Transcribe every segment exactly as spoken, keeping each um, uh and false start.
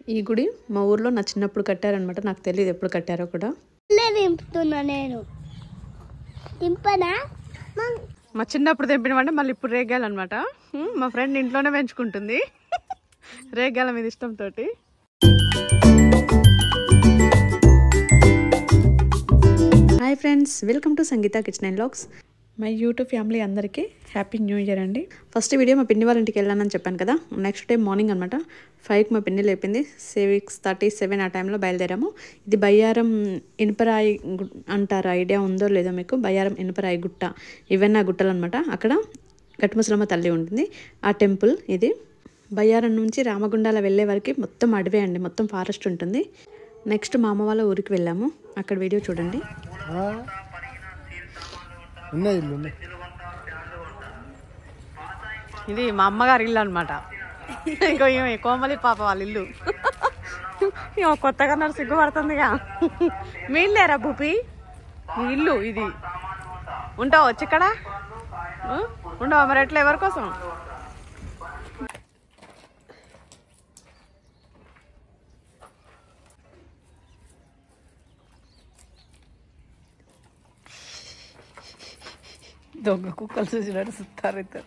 ఈ గుడి మా ఊర్లో నా చిన్నప్పుడు కట్టారనమాట. నాకు తెలియదు ఎప్పుడు కట్టారో కూడా. నేను తింపనా మా చిన్నప్పుడు తెంపినమంటే మళ్ళీ ఇప్పుడు రేగాలన్నమాట. మా ఫ్రెండ్ ఇంట్లోనే పెంచుకుంటుంది రేగాల మీద ఇష్టంతో. Hi friends, welcome to Sangeetha kitchen and vlogs. My YouTube family అందరికీ హ్యాపీ న్యూ ఇయర్ అండి. ఫస్ట్ వీడియో మా పిన్ని వాళ్ళ ఇంటికి వెళ్ళానని చెప్పాను కదా. నెక్స్ట్ డే మార్నింగ్ అనమాట ఫైవ్కి మా పిన్ని లేపింది. సిక్స్ థర్టీ సెవెన్ ఆ టైంలో బయలుదేరాము. ఇది బయ్యారం ఇనుపరాయి అంటారు, ఐడియా ఉందో లేదో మీకు. బయ్యారం ఇనుపరాయి గుట్ట, ఇవన్నీ ఆ గుట్టలు అనమాట. అక్కడ గట్టుముసలమ్మ తల్లి ఉంటుంది, ఆ టెంపుల్ ఇది. బయ్యారం నుంచి రామగుండాల వెళ్ళే వరకు మొత్తం అడవే అండి, మొత్తం ఫారెస్ట్ ఉంటుంది. నెక్స్ట్ మా అమ్మ వాళ్ళ ఊరికి వెళ్ళాము, అక్కడ వీడియో చూడండి. ఇది మా అమ్మగారి ఇల్లు అనమాట. ఇంకో కోమలి పాప వాళ్ళ ఇల్లు. కొత్తగా నన్ను సిగ్గుపడుతుందిగా. మీ ఇల్లేరా భూపి? మీ ఇల్లు ఇది. ఉంటావు వచ్చి ఇక్కడ? ఉండవా మరి ఎట్లా, ఎవరి కోసం? దొంగ కుక్కలు చూసి నడుస్తారు ఇద్దరు.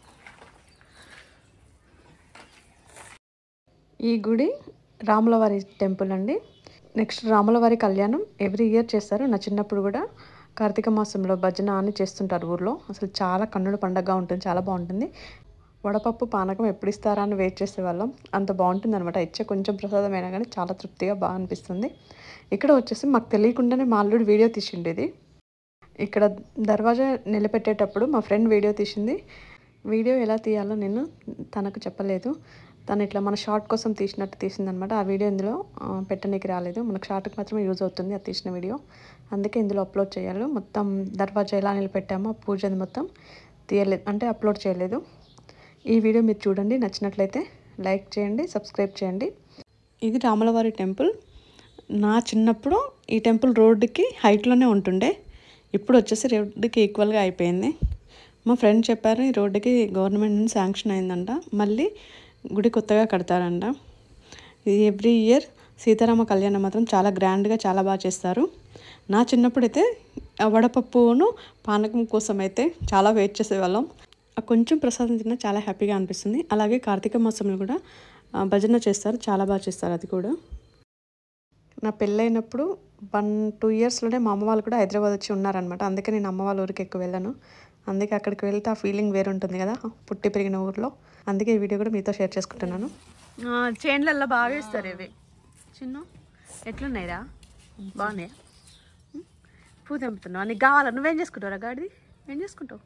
ఈ గుడి రాములవారి టెంపుల్ అండి. నెక్స్ట్ రాములవారి కళ్యాణం ఎవ్రీ ఇయర్ చేస్తారు. నా చిన్నప్పుడు కూడా కార్తీక మాసంలో భజన అని చేస్తుంటారు ఊర్లో. అసలు చాలా కన్నుల పండగగా ఉంటుంది, చాలా బాగుంటుంది. వడపప్పు పానకం ఎప్పుడు ఇస్తారా అని వెయిట్ చేసేవాళ్ళం, అంత బాగుంటుంది అనమాట. ఇచ్చే కొంచెం ప్రసాదమైనా కానీ చాలా తృప్తిగా బాగా అనిపిస్తుంది. ఇక్కడ వచ్చేసి మాకు తెలియకుండానే మా అల్లుడు వీడియో తీసిండేది. ఇక్కడ దర్వాజా నిలబెట్టేటప్పుడు మా ఫ్రెండ్ వీడియో తీసింది. వీడియో ఎలా తీయాలో నేను తనకు చెప్పలేదు. తను ఇట్లా మన షార్ట్ కోసం తీసినట్టు తీసిందనమాట. ఆ వీడియో ఇందులో పెట్టనీకి రాలేదు, మనకు షార్ట్కి మాత్రమే యూజ్ అవుతుంది అది తీసిన వీడియో. అందుకే ఇందులో అప్లోడ్ చేయాలి. మొత్తం దర్వాజా ఎలా నిలబెట్టామో పూజది మొత్తం తీయలేదు, అంటే అప్లోడ్ చేయలేదు. ఈ వీడియో మీరు చూడండి, నచ్చినట్లయితే లైక్ చేయండి, సబ్స్క్రైబ్ చేయండి. ఇది రాములవారి టెంపుల్. నా చిన్నప్పుడు ఈ టెంపుల్ రోడ్డుకి హైట్లోనే ఉంటుండే, ఇప్పుడు వచ్చేసి రోడ్డుకి ఈక్వల్గా అయిపోయింది. మా ఫ్రెండ్ చెప్పారు ఈ రోడ్డుకి గవర్నమెంట్ నుంచి శాంక్షన్ అయిందంట, మళ్ళీ గుడి కొత్తగా కడతారంట. ఇది ఎవ్రీ ఇయర్ సీతారామ కళ్యాణం మాత్రం చాలా గ్రాండ్గా చాలా బాగా చేస్తారు. నా చిన్నప్పుడైతే వడపప్పును పానకం కోసం అయితే చాలా వెయిట్ చేసేవాళ్ళం. కొంచెం ప్రసాదం తిన్నా చాలా హ్యాపీగా అనిపిస్తుంది. అలాగే కార్తీక మాసంలో కూడా భజన చేస్తారు, చాలా బాగా చేస్తారు అది కూడా. నా పెళ్ళైనప్పుడు వన్ టూ ఇయర్స్లోనే మా అమ్మ వాళ్ళు కూడా హైదరాబాద్ వచ్చి ఉన్నారనమాట. అందుకే నేను అమ్మ వాళ్ళ ఊరికి ఎక్కువ వెళ్ళాను. అందుకే అక్కడికి వెళ్తే ఆ ఫీలింగ్ వేరు ఉంటుంది కదా, పుట్టి పెరిగిన ఊర్లో. అందుకే ఈ వీడియో కూడా మీతో షేర్ చేసుకుంటున్నాను. చేన్లల్లో బాగా ఇస్తారు ఇవి. చిన్న ఎట్లున్నాయిరా, బాగున్నాయా? పూ తెంపుతున్నావు, నీకు కావాలా? నువ్వేం చేసుకుంటావురా గాడిది? ఏం చేసుకుంటావు?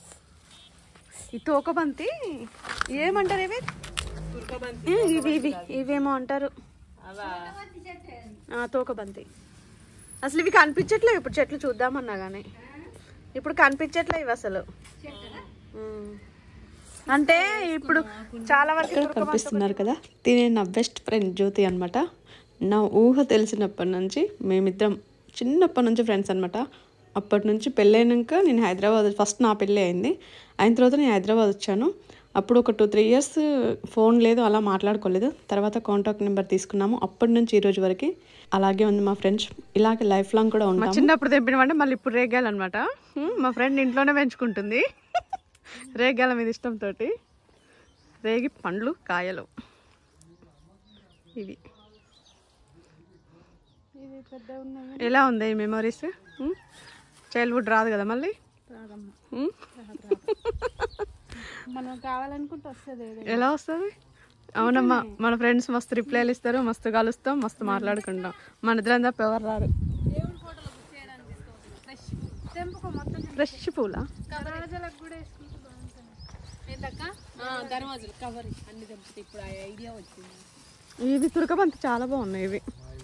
ఈ తోకబంతి ఏమంటారు ఇవి? ఇవి ఇవి ఇవేమో అంటారు, తోకబంతి. అసలు ఇవి కనిపించట్లేవు ఇప్పుడు, చెట్లు చూద్దామన్నా కానీ ఇప్పుడు కనిపించట్లేవు ఇవి అసలు. అంటే ఇప్పుడు చాలా వరకు కనిపిస్తున్నారు కదా. తినే నా బెస్ట్ ఫ్రెండ్ జ్యోతి అనమాట. నా ఊహ తెలిసినప్పటి నుంచి మేమిద్దరం చిన్నప్పటి నుంచి ఫ్రెండ్స్ అనమాట. అప్పటి నుంచి పెళ్ళైనాక నేను హైదరాబాద్, ఫస్ట్ నా పెళ్ళి అయింది, అయిన తర్వాత నేను హైదరాబాద్ వచ్చాను. అప్పుడు ఒక టూ త్రీ ఇయర్స్ ఫోన్ లేదు, అలా మాట్లాడుకోలేదు. తర్వాత కాంటాక్ట్ నెంబర్ తీసుకున్నాము. అప్పటి నుంచి ఈ రోజు వరకు అలాగే ఉంది మా ఫ్రెండ్స్. ఇలాగే లైఫ్ లాంగ్ కూడా ఉంటాం. చిన్నప్పుడు తెంపినమంటే మళ్ళీ ఇప్పుడు రేగాలన్నమాట. మా ఫ్రెండ్ ఇంట్లోనే పెంచుకుంటుంది రేగాల మీద ఇష్టంతో. రేగి పండ్లు, కాయలు ఇవి. ఎలా ఉంది ఈ మెమరీస్? చైల్డ్హుడ్ రాదు కదా మళ్ళీ, మనం కావాలనుకుంటే వస్తుంది. ఎలా వస్తుంది? అవునమ్మా, మన ఫ్రెండ్స్ మస్తు రిప్లైలు ఇస్తారు, మస్తు కలుస్తాం, మస్తు మాట్లాడుకుంటాం. మన ఇద్దరం తప్ప ఎవరు రారు. ఫ్రెష్ పూలా ఇవి తురకబంతి చాలా బాగున్నాయి ఇవి.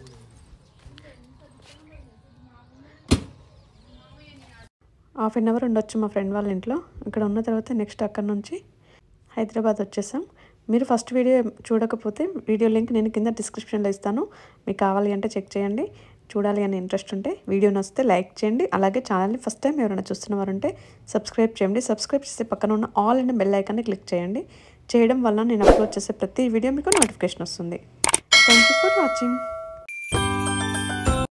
హాఫ్ అన్ అవర్ ఉండొచ్చు మా ఫ్రెండ్ వాళ్ళ ఇంట్లో. ఇక్కడ ఉన్న తర్వాత నెక్స్ట్ అక్కడ నుంచి హైదరాబాద్ వచ్చేసాం. మీరు ఫస్ట్ వీడియో చూడకపోతే వీడియో లింక్ నేను కింద డిస్క్రిప్షన్లో ఇస్తాను, మీకు కావాలి అంటే చెక్ చేయండి. చూడాలి అని ఇంట్రెస్ట్ ఉంటే వీడియో నచ్చితే లైక్ చేయండి. అలాగే ఛానల్ని ఫస్ట్ టైం ఎవరైనా చూస్తున్నవారు ఉంటే సబ్స్క్రైబ్ చేయండి. సబ్స్క్రైబ్ చేస్తే పక్కన ఉన్న ఆల్ అండ్ బెల్ ఐకాన్ని క్లిక్ చేయండి. చేయడం వల్ల నేను అప్లోడ్ చేసే ప్రతి వీడియో మీకు నోటిఫికేషన్ వస్తుంది. So for watching.